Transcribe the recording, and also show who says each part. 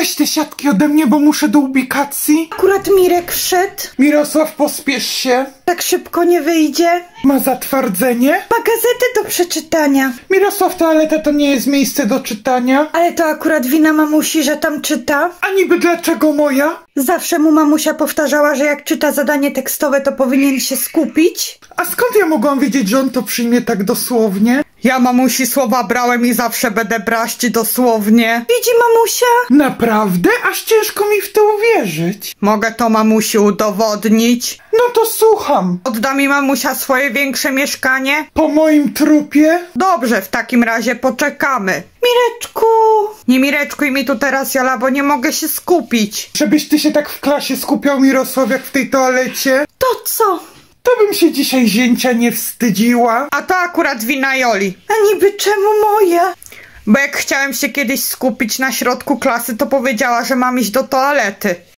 Speaker 1: Weź te siatki ode mnie, bo muszę do ubikacji.
Speaker 2: Akurat Mirek wszedł.
Speaker 1: Mirosław, pospiesz się.
Speaker 2: Tak szybko nie wyjdzie.
Speaker 1: Ma zatwardzenie?
Speaker 2: Ma gazetę do przeczytania.
Speaker 1: Mirosław, toaleta to nie jest miejsce do czytania.
Speaker 2: Ale to akurat wina mamusi, że tam czyta.
Speaker 1: A niby dlaczego moja?
Speaker 2: Zawsze mu mamusia powtarzała, że jak czyta zadanie tekstowe, to powinien się skupić.
Speaker 1: A skąd ja mogłam wiedzieć, że on to przyjmie tak dosłownie?
Speaker 3: Ja mamusi słowa brałem i zawsze będę brać dosłownie.
Speaker 2: Widzi mamusia?
Speaker 1: Naprawdę? Aż ciężko mi w to uwierzyć.
Speaker 3: Mogę to mamusi udowodnić.
Speaker 1: No to słucham.
Speaker 3: Odda mi mamusia swoje większe mieszkanie?
Speaker 1: Po moim trupie?
Speaker 3: Dobrze, w takim razie poczekamy.
Speaker 2: Mireczku!
Speaker 3: Nie mireczkuj mi tu teraz, Jola, bo nie mogę się skupić.
Speaker 1: Żebyś ty się tak w klasie skupiał, Mirosław, jak w tej toalecie?
Speaker 2: To co?
Speaker 1: To bym się dzisiaj zięcia nie wstydziła.
Speaker 3: A to akurat wina Joli.
Speaker 2: A niby czemu moja?
Speaker 3: Bo jak chciałem się kiedyś skupić na środku klasy, to powiedziała, że mam iść do toalety.